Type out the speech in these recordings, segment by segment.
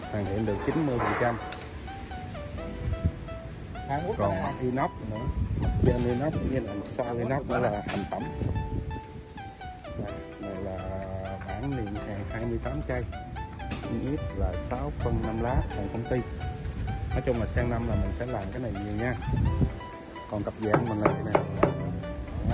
hoàn thiện được 90%. Còn inox nữa, mặt trên inox với lại mặt sau inox nữa là thành phẩm. Này là bản liền hàng 28 cây, ít là 6 phân 5 lá hàng công ty. Nói chung là sang năm là mình sẽ làm cái này nhiều nha. Còn cặp dạng mình là cái này. Đó.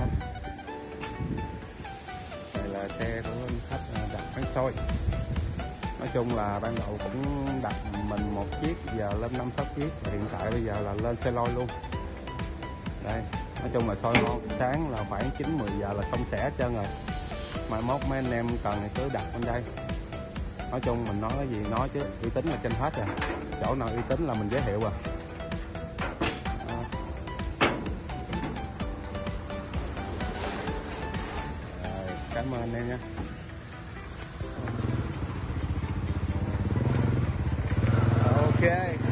Này là xe của anh khách đặt bán xôi. Nói chung là ban đầu cũng đặt mình một chiếc, giờ lên 5-6 chiếc, hiện tại bây giờ là lên xe lôi luôn. Đây, nói chung là xôi ngon, sáng là khoảng 9-10 giờ là xong xẻ hết trơn rồi. Mai mốt mấy anh em cần thì cứ đặt bên đây. Nói chung mình nói cái gì nói chứ uy tín là trên hết rồi, chỗ nào uy tín là mình giới thiệu à. Rồi, cảm ơn anh em nha. Ok.